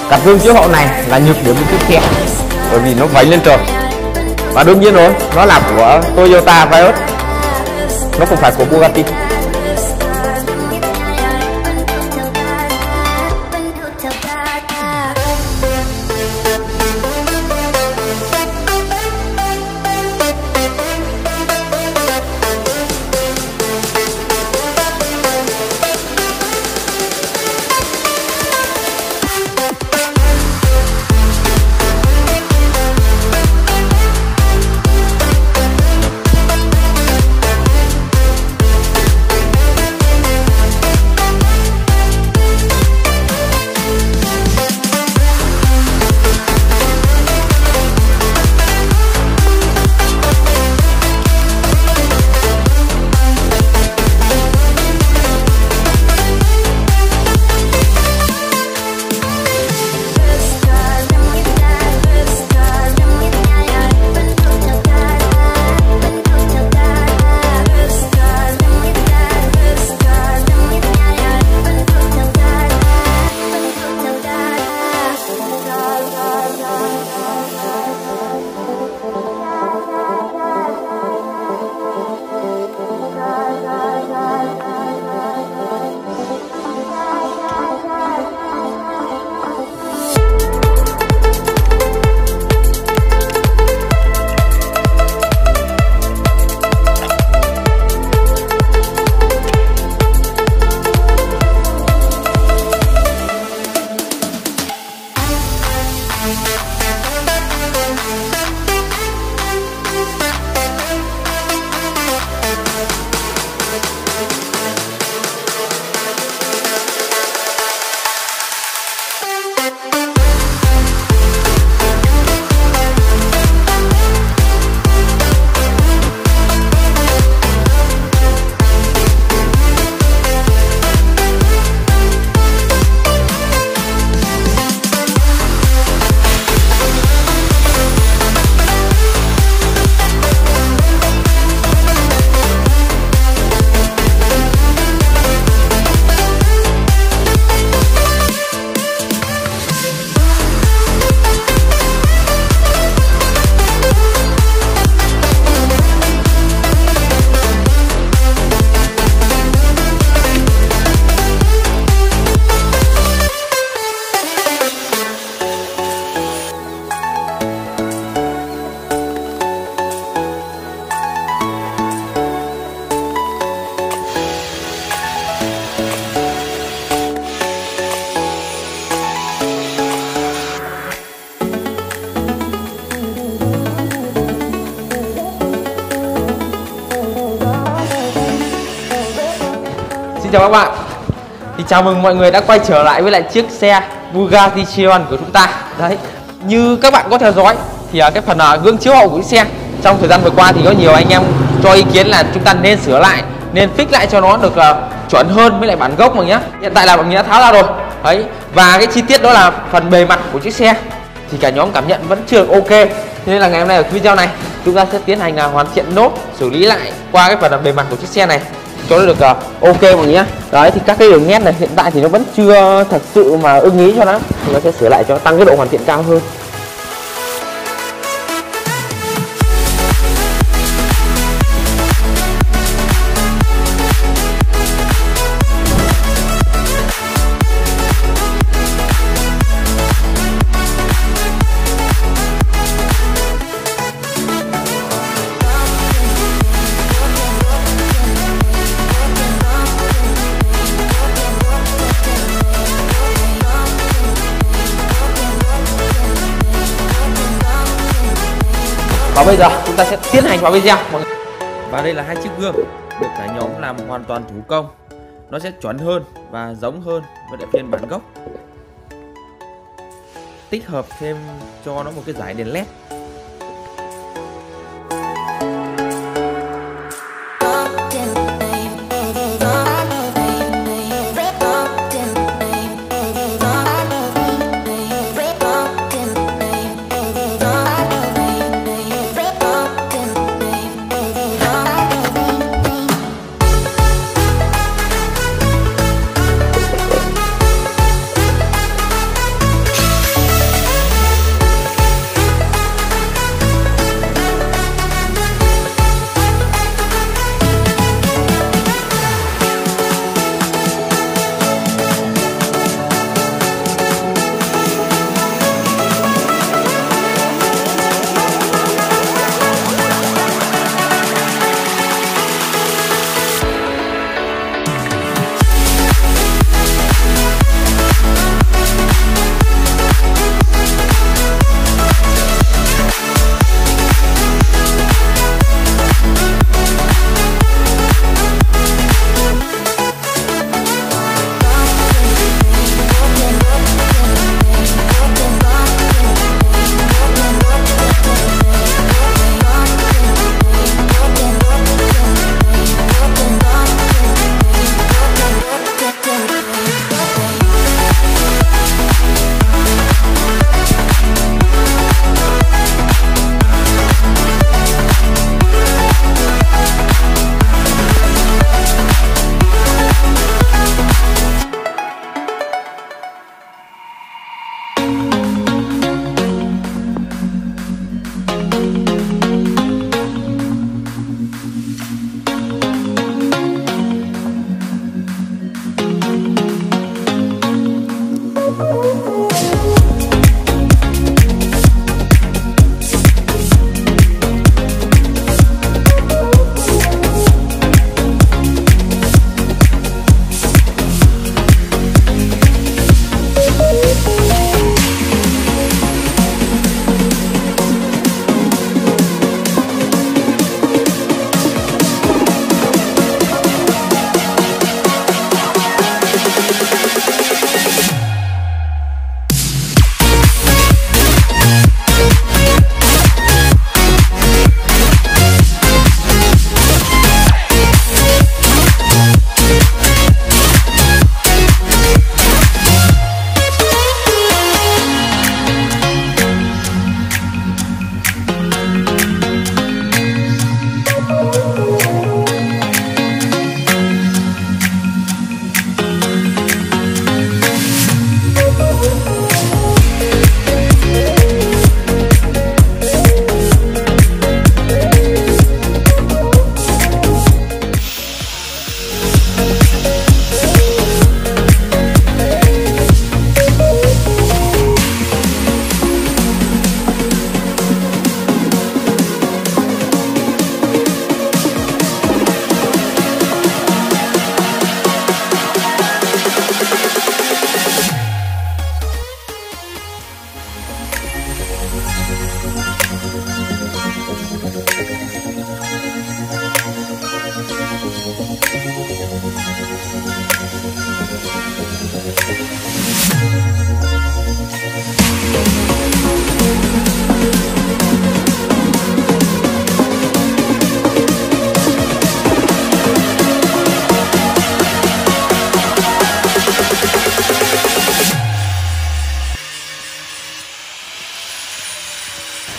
Cặp gương chiếu hậu này là nhược điểm của chiếc xe, bởi vì nó vẫy lên trời. Và đương nhiên rồi, nó là của Toyota Vios, nó không phải của Bugatti. Xin chào các bạn. Thì chào mừng mọi người đã quay trở lại với lại chiếc xe Bugatti Chiron của chúng ta. Đấy, như các bạn có theo dõi thì cái phần gương chiếu hậu của chiếc xe trong thời gian vừa qua thì có nhiều anh em cho ý kiến là chúng ta nên sửa lại, nên fix lại cho nó được chuẩn hơn với lại bản gốc mà nhá. Hiện tại là bọn mình đã tháo ra rồi. Đấy, và cái chi tiết đó là phần bề mặt của chiếc xe thì cả nhóm cảm nhận vẫn chưa được ok. Thế nên là ngày hôm nay ở video này chúng ta sẽ tiến hành hoàn thiện nốt, xử lý lại qua cái phần bề mặt của chiếc xe này cho nó được ok mọi người nhé. Đấy, thì các cái đường nét này hiện tại thì nó vẫn chưa thật sự mà ưng ý cho lắm, thì nó sẽ sửa lại cho tăng cái độ hoàn thiện cao hơn. Và bây giờ chúng ta sẽ tiến hành vào video. Và đây là hai chiếc gương được cả nhóm làm hoàn toàn thủ công. Nó sẽ chuẩn hơn và giống hơn với lại phiên bản gốc. Tích hợp thêm cho nó một cái dải đèn led.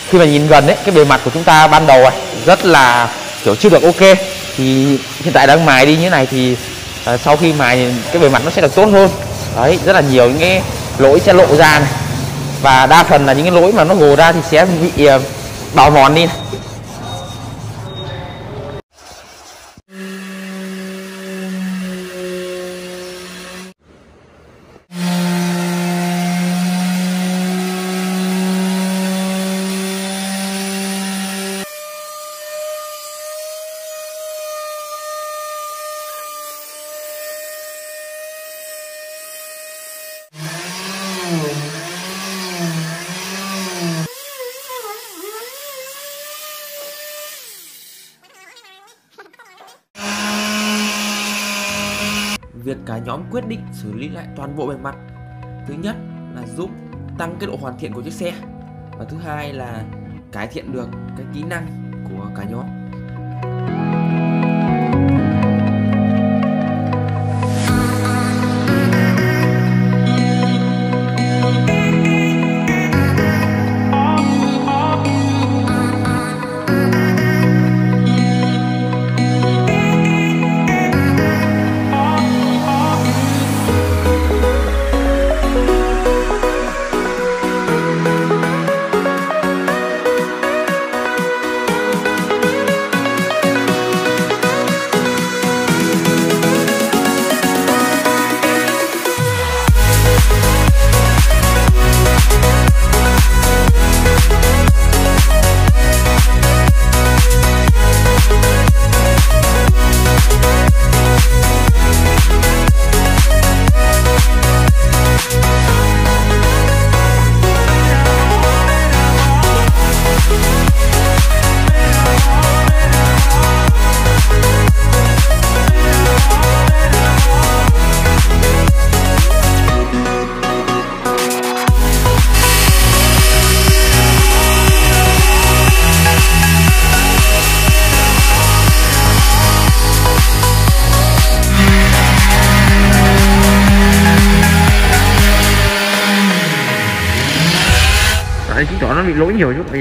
khi mà nhìn gần ấy, cái bề mặt của chúng ta ban đầu này rất là kiểu chưa được ok, thì hiện tại đang mài đi như thế này thì sau khi mài cái bề mặt nó sẽ được tốt hơn. Đấy, rất là nhiều những cái lỗi sẽ lộ ra này, và đa phần là những cái lỗi mà nó gồ ra thì sẽ bị bào mòn đi này. Việc cả nhóm quyết định xử lý lại toàn bộ bề mặt, thứ nhất là giúp tăng cái độ hoàn thiện của chiếc xe, và thứ hai là cải thiện được cái kỹ năng của cả nhóm. Đấy, chứng tỏ nó bị lỗi nhiều chút bây giờ.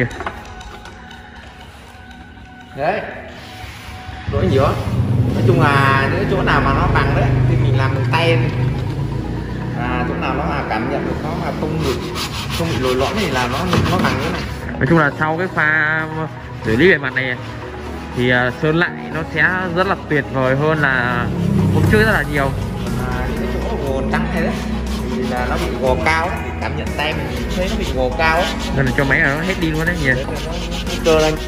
Đấy, lỗi nhiều. Nói chung là những chỗ nào mà nó bằng đấy thì mình làm bằng tay, và chỗ nào nó mà cảm nhận được nó mà không bị lồi lõm thì là nó bằng như này. Nói chung là sau cái pha xử lý bề mặt này thì sơn lại nó sẽ rất là tuyệt vời hơn là hôm trước rất là nhiều. Những cái chỗ gồ trắng này đấy thì là nó bị gồ cao, thì cảm nhận tay mình thấy nó bị gồ cao ấy. Nên là cho máy là nó hết đi luôn đấy nhỉ. Nó cơ lên.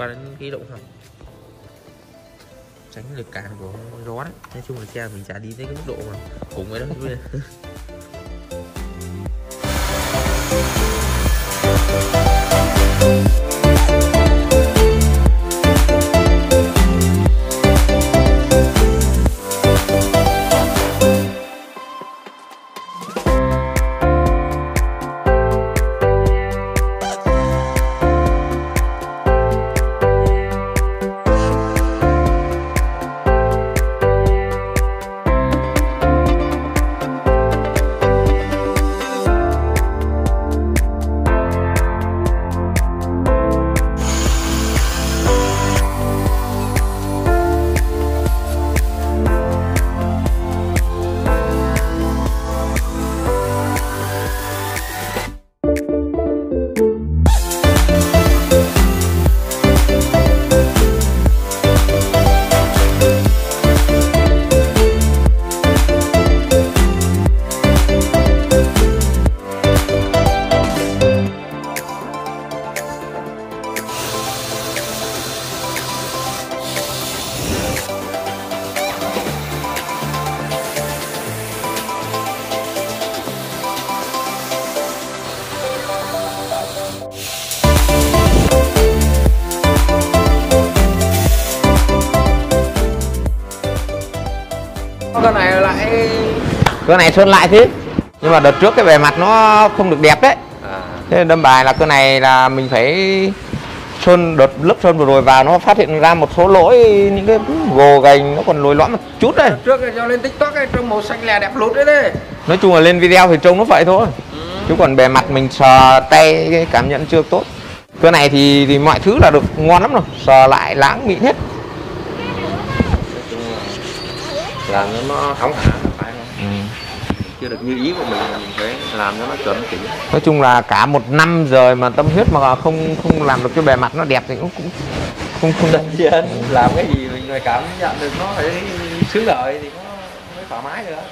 qua đến cái độ không, tránh lực cản của gió đấy. Nói chung là xe mình chả đi tới cái mức độ mà cùng với đó. Cái này sơn lại thế, nhưng mà đợt trước cái bề mặt nó không được đẹp đấy. Thế nên đâm bài là cái này là mình phải sơn, đợt lớp sơn vừa rồi vào nó phát hiện ra một số lỗi, những cái gồ gành nó còn lồi lõm một chút đấy. Trước cho lên TikTok ấy, trông màu xanh lè đẹp lút đấy đấy. Nói chung là lên video thì trông nó vậy thôi. Chứ còn bề mặt mình sờ tay cái cảm nhận chưa tốt. Cái này thì mọi thứ là được ngon lắm rồi, sờ lại láng mịn hết. Làm nó hỏng hả phải không? Chưa được như ý của mình phải làm cho nó chuẩn chỉnh. Nói chung là cả một năm rồi mà tâm huyết mà không làm được cho bề mặt nó đẹp thì cũng không được. Làm cái gì mình phải cảm nhận được nó phải sướng lợi thì nó mới thoải mái nữa.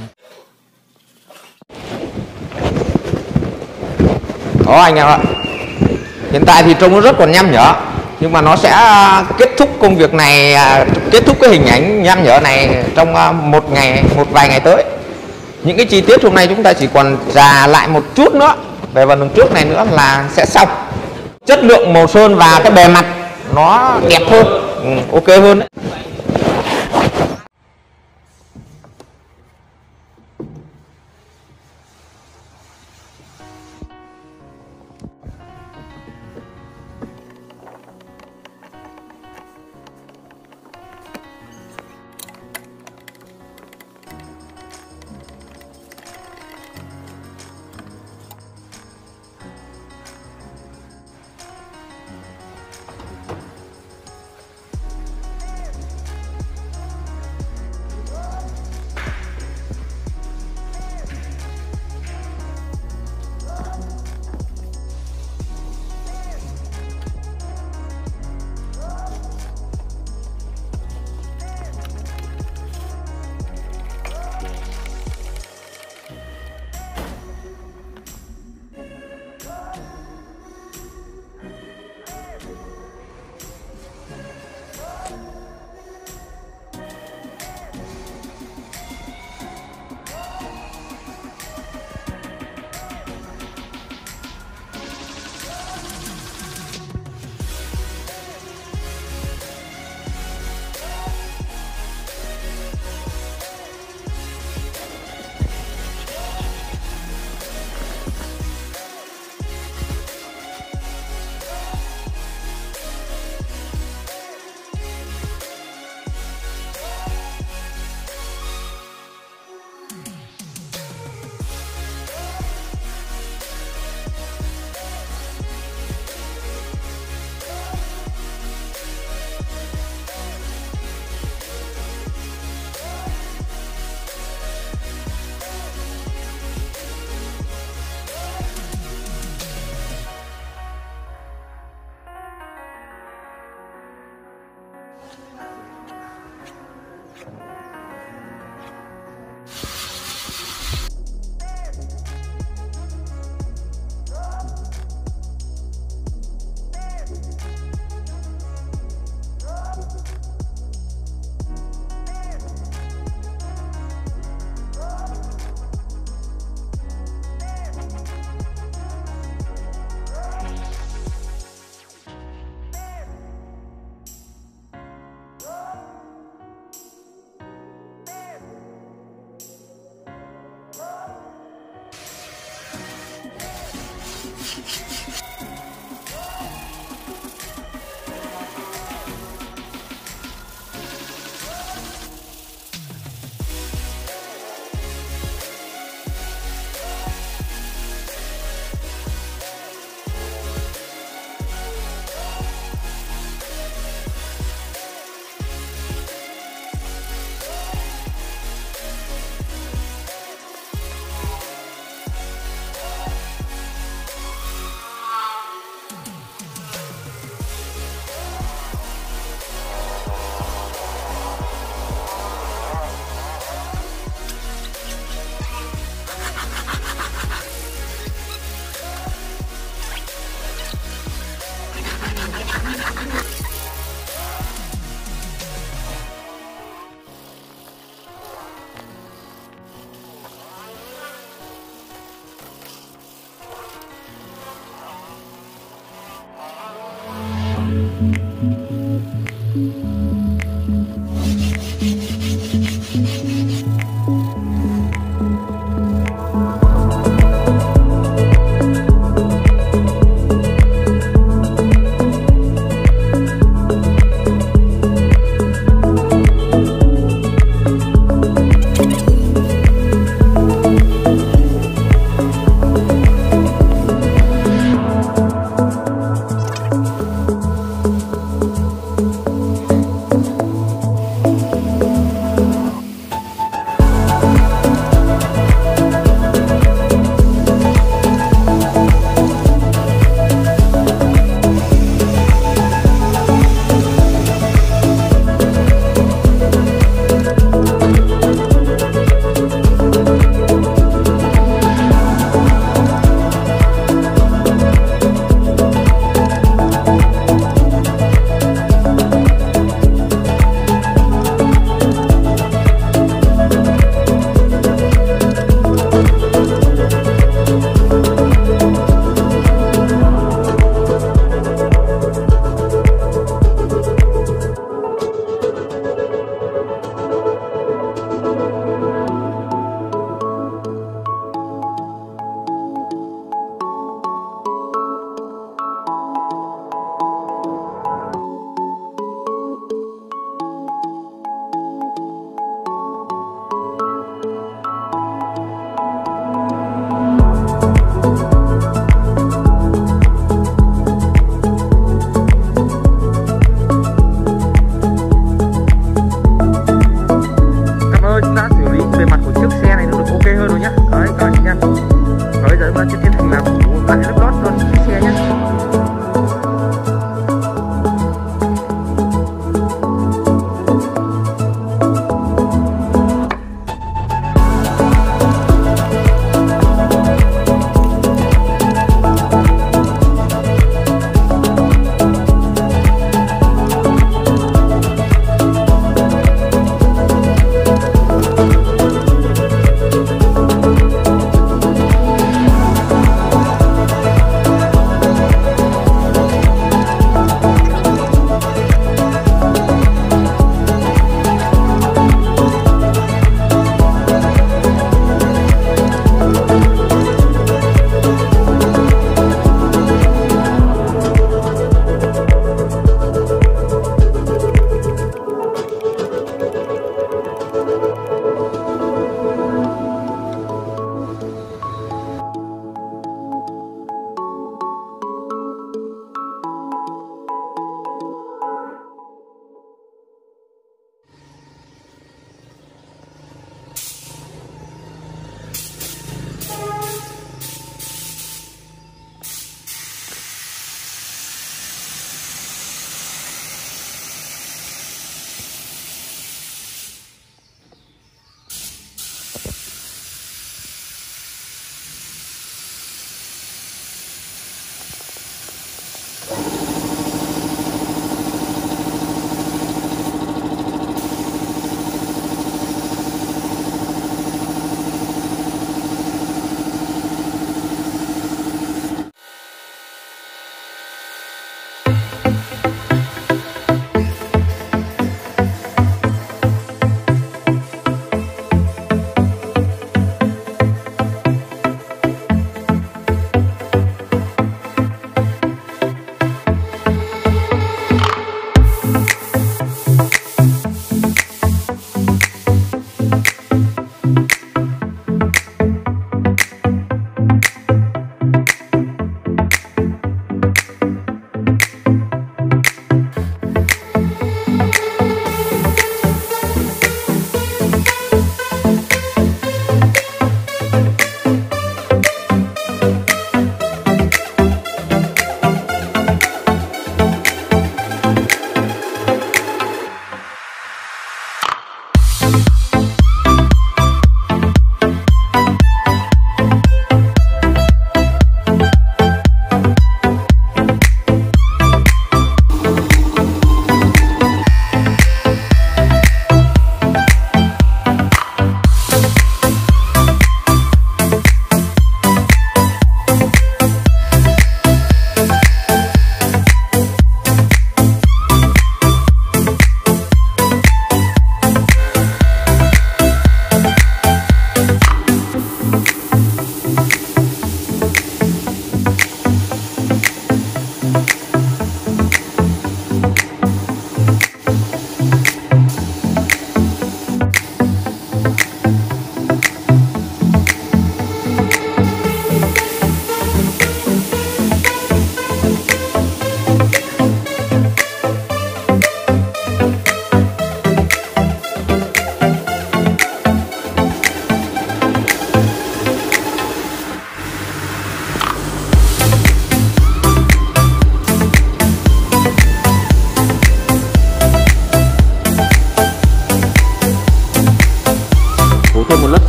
Đó anh em ạ, hiện tại thì trông nó rất còn nham nhở, nhưng mà nó sẽ kết thúc công việc này, kết thúc cái hình ảnh nham nhở này trong một vài ngày tới. Những cái chi tiết hôm nay chúng ta chỉ còn rà lại một chút nữa về phần đường trước này nữa là sẽ xong. Chất lượng màu sơn và cái bề mặt nó đẹp hơn, ok hơn đấy.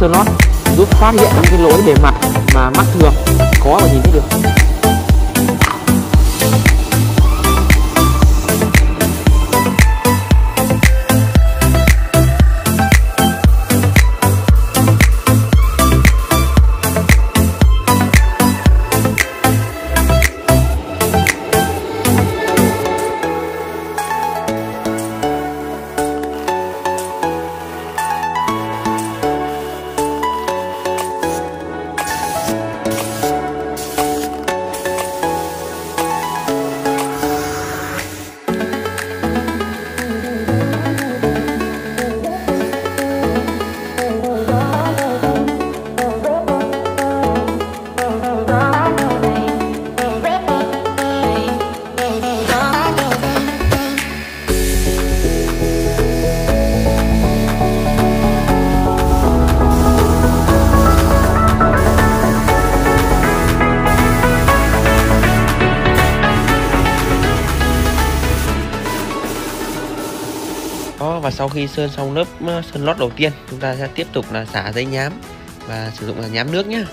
sơn lót, giúp phát hiện những cái lỗi bề mặt mà mắt thường khó mà nhìn thấy được. Đó, và sau khi sơn xong lớp sơn lót đầu tiên, chúng ta sẽ tiếp tục là xả giấy nhám và sử dụng là nhám nước nhé.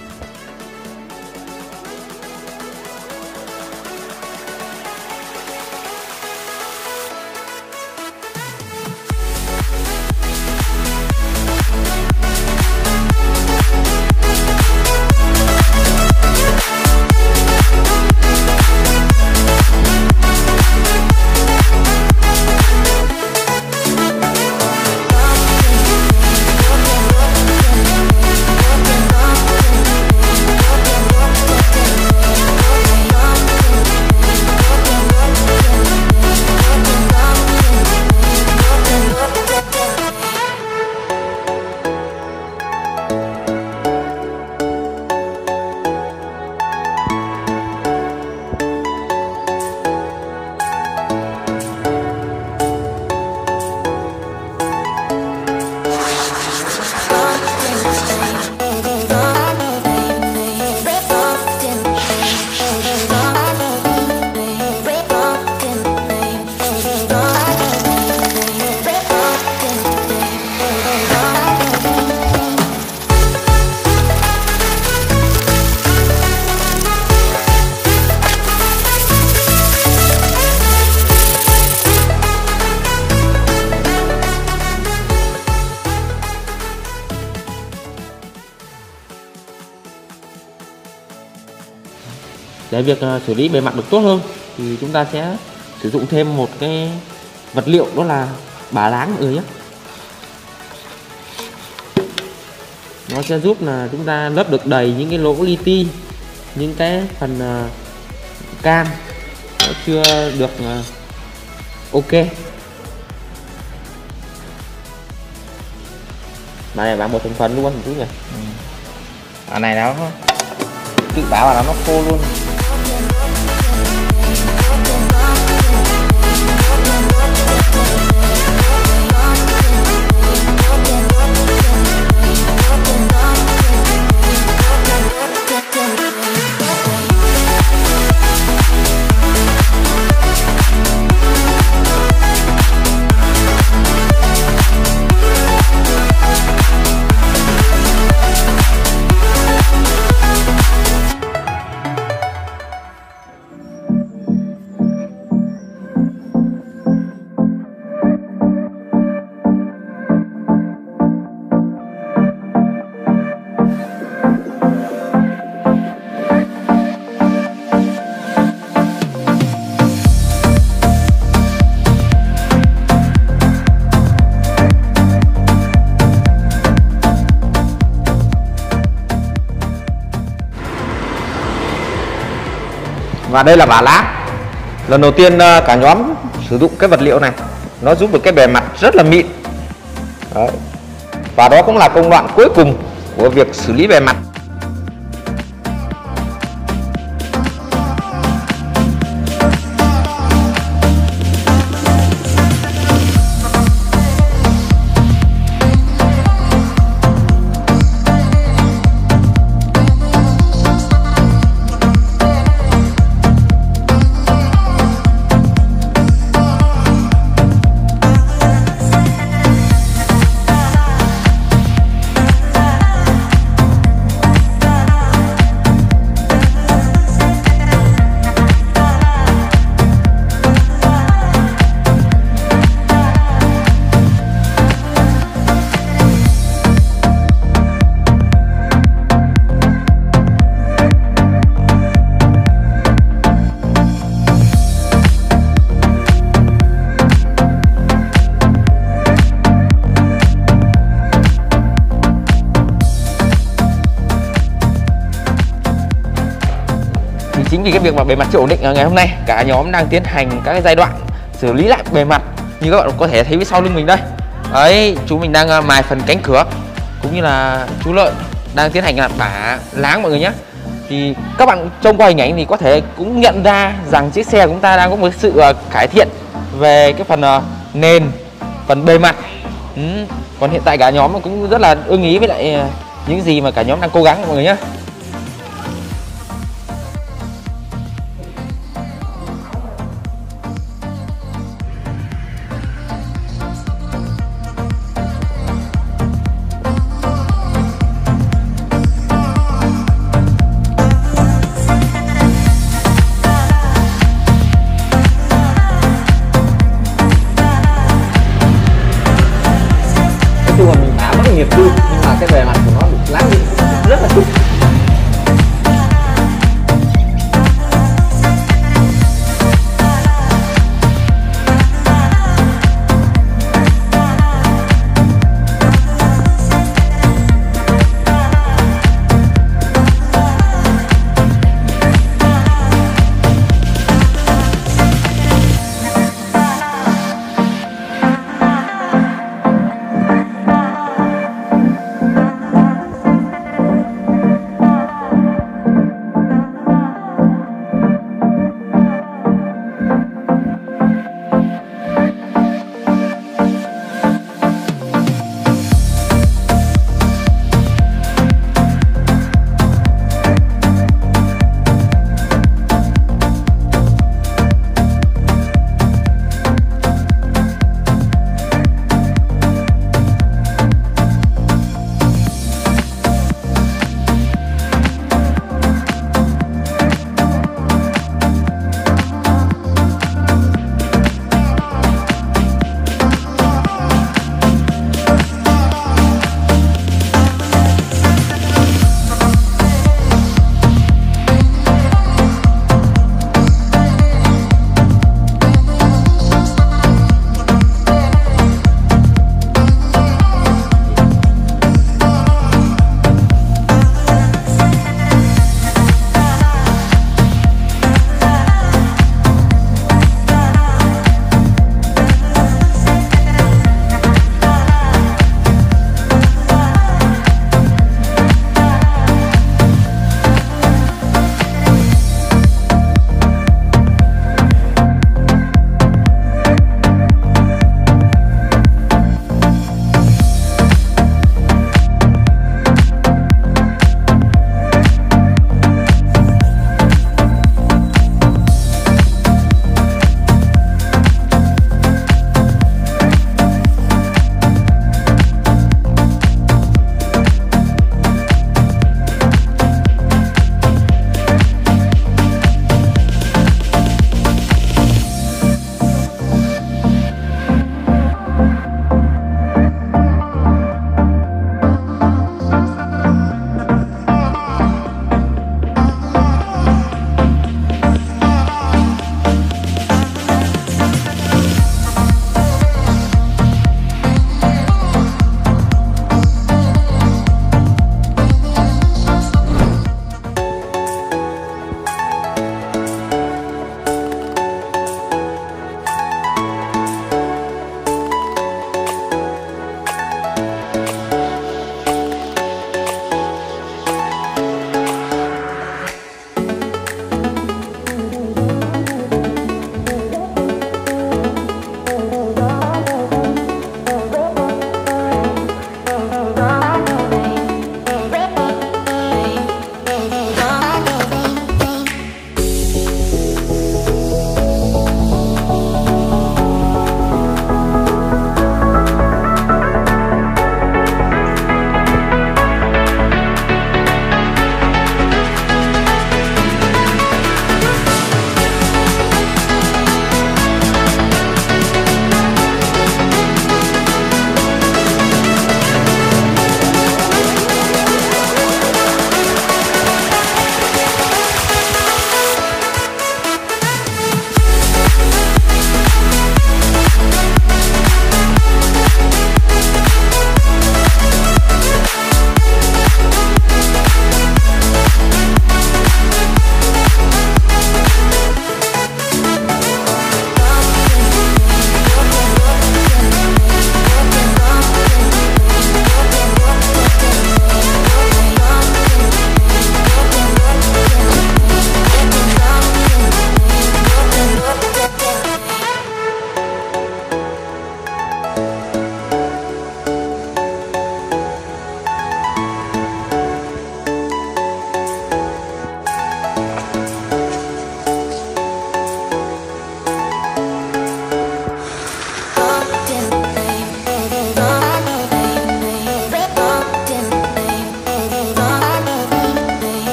Để việc xử lý bề mặt được tốt hơn thì chúng ta sẽ sử dụng thêm một cái vật liệu, đó là bả láng mọi người nhé. Nó sẽ giúp là chúng ta lấp được đầy những cái lỗ li ti, những cái phần cam nó chưa được ok. Mà này bạn một thành phần luôn anh chú nhỉ? Này nó tự bảo là nó khô luôn. Và đây là bả láng. Lần đầu tiên cả nhóm sử dụng cái vật liệu này, nó giúp được cái bề mặt rất là mịn. Đấy. Và đó cũng là công đoạn cuối cùng của việc xử lý bề mặt. chính vì cái việc mà bề mặt chưa ổn định, ngày hôm nay cả nhóm đang tiến hành các cái giai đoạn xử lý lại bề mặt. Như các bạn có thể thấy phía sau lưng mình đây, đấy, chú mình đang mài phần cánh cửa, cũng như là chú Lợi đang tiến hành là bả láng mọi người nhé. Thì các bạn trông qua hình ảnh thì có thể cũng nhận ra rằng chiếc xe của chúng ta đang có một sự cải thiện về cái phần nền, phần bề mặt. Còn hiện tại cả nhóm cũng rất là ưng ý với lại những gì mà cả nhóm đang cố gắng mọi người nhé. Chung là mình bám rất nghiệp luôn, nhưng mà cái bề mặt của nó được láng đi rất là chung.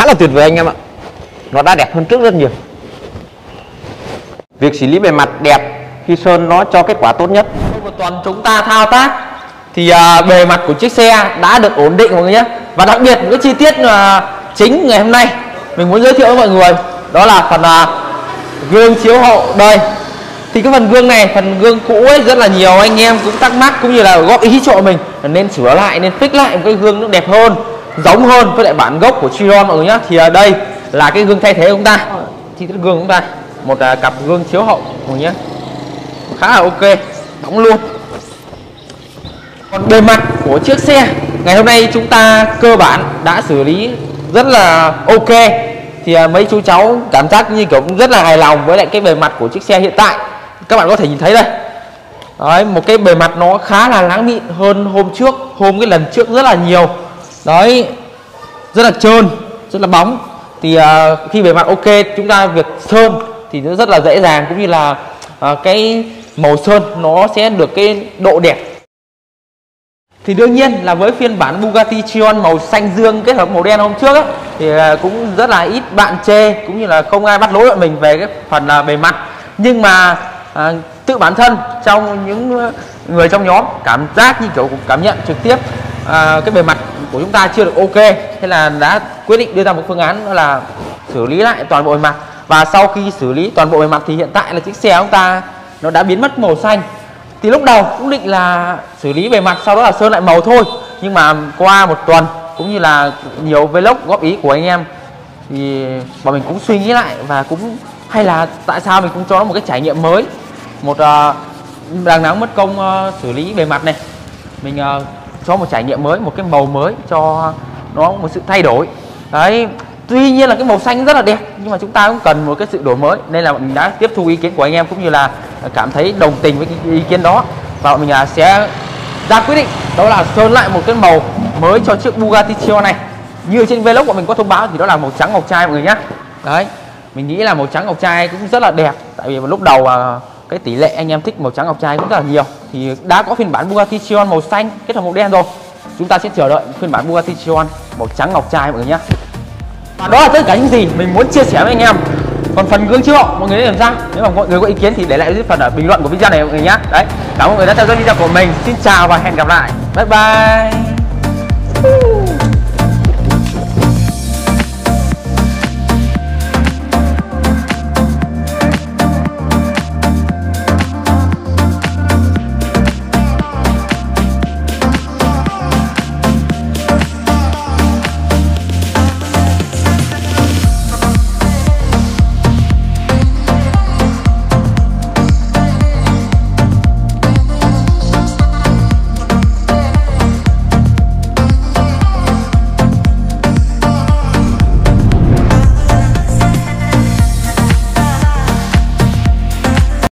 khá là tuyệt vời anh em ạ. Nó đã đẹp hơn trước rất nhiều. Việc xử lý bề mặt đẹp khi sơn nó cho kết quả tốt nhất. Một tuần chúng ta thao tác thì bề mặt của chiếc xe đã được ổn định mọi người nhé. Và đặc biệt một cái chi tiết chính ngày hôm nay mình muốn giới thiệu với mọi người, đó là phần gương chiếu hậu đây. Thì cái phần gương này, phần gương cũ ấy, rất là nhiều anh em cũng thắc mắc cũng như là góp ý cho mình là nên sửa lại, nên fix lại một cái gương nó đẹp hơn, giống hơn với lại bản gốc của Chiron mọi người nhé. Thì đây là cái gương thay thế của chúng ta, chi tiết gương của chúng ta, một cặp gương chiếu hậu mọi người nhé, khá là ok, đóng luôn. Còn bề mặt của chiếc xe ngày hôm nay chúng ta cơ bản đã xử lý rất là ok. Thì mấy chú cháu cảm giác như kiểu cũng rất là hài lòng với lại cái bề mặt của chiếc xe hiện tại. Các bạn có thể nhìn thấy đây. Đấy, một cái bề mặt nó khá là láng mịn hơn hôm trước, cái lần trước rất là nhiều. Đấy, rất là trơn, rất là bóng. Thì khi bề mặt ok, chúng ta việc sơn thì nó rất là dễ dàng, cũng như là cái màu sơn nó sẽ được cái độ đẹp. Thì đương nhiên là với phiên bản Bugatti Chiron màu xanh dương kết hợp màu đen hôm trước ấy, thì cũng rất là ít bạn chê, cũng như là không ai bắt lỗi bọn mình về cái phần bề mặt. Nhưng mà tự bản thân trong những người trong nhóm cảm giác như kiểu cảm nhận trực tiếp cái bề mặt của chúng ta chưa được ok, thế là đã quyết định đưa ra một phương án, đó là xử lý lại toàn bộ bề mặt. Và sau khi xử lý toàn bộ bề mặt thì hiện tại là chiếc xe của chúng ta nó đã biến mất màu xanh. Thì lúc đầu cũng định là xử lý bề mặt, sau đó là sơn lại màu thôi. Nhưng mà qua một tuần cũng như là nhiều vlog góp ý của anh em thì bọn mình cũng suy nghĩ lại, và cũng hay là tại sao mình cũng cho nó một cái trải nghiệm mới. Một đằng nắng mất công xử lý bề mặt này, mình cho một trải nghiệm mới, một cái màu mới cho nó một sự thay đổi. Đấy, tuy nhiên là cái màu xanh rất là đẹp, nhưng mà chúng ta cũng cần một cái sự đổi mới, nên là mình đã tiếp thu ý kiến của anh em cũng như là cảm thấy đồng tình với cái ý kiến đó, và bọn mình sẽ ra quyết định đó là sơn lại một cái màu mới cho chiếc Bugatti Chiron này. Như trên vlog của mình có thông báo thì đó là màu trắng ngọc trai mọi người nhé. Đấy, mình nghĩ là màu trắng ngọc trai cũng rất là đẹp, tại vì lúc đầu cái tỷ lệ anh em thích màu trắng ngọc trai cũng rất là nhiều. Thì đã có phiên bản Bugatti Chiron màu xanh kết hợp màu đen rồi, chúng ta sẽ chờ đợi phiên bản Bugatti Chiron màu trắng ngọc trai mọi người nhé. Và đó là tất cả những gì mình muốn chia sẻ với anh em. Còn phần gương chiếu hậu mọi người làm sao? Nếu mà mọi người có ý kiến thì để lại dưới phần ở bình luận của video này mọi người nhé. Đấy, cảm ơn mọi người đã theo dõi video của mình. Xin chào và hẹn gặp lại. Bye bye.